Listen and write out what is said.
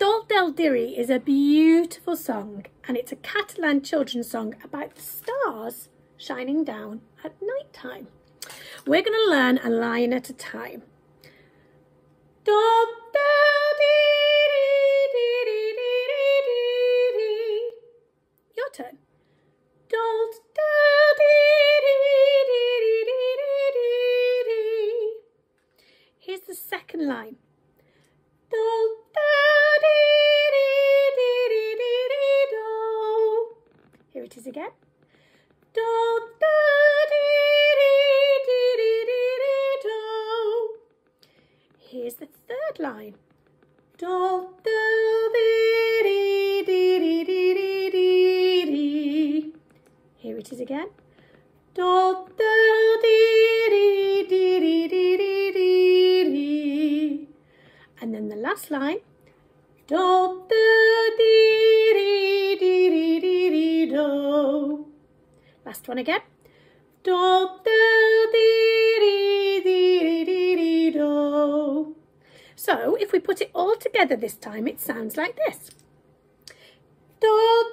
Dalt Del Deri is a beautiful song, and it's a Catalan children's song about the stars shining down at night time. We're going to learn a line at a time. Dalt Del Deri, your turn. Dalt Del Deri. Here's the second line. Dalt Del Deri, do. Here it is again. Dalt Del Deri, do. Here's the third line. Dalt Del Deri. Here it is again. Dalt Del Deri. And then the last line. Dalt Del Deri, do. Last one again. Dalt Del Deri, do. So if we put it all together this time, it sounds like this. Dalt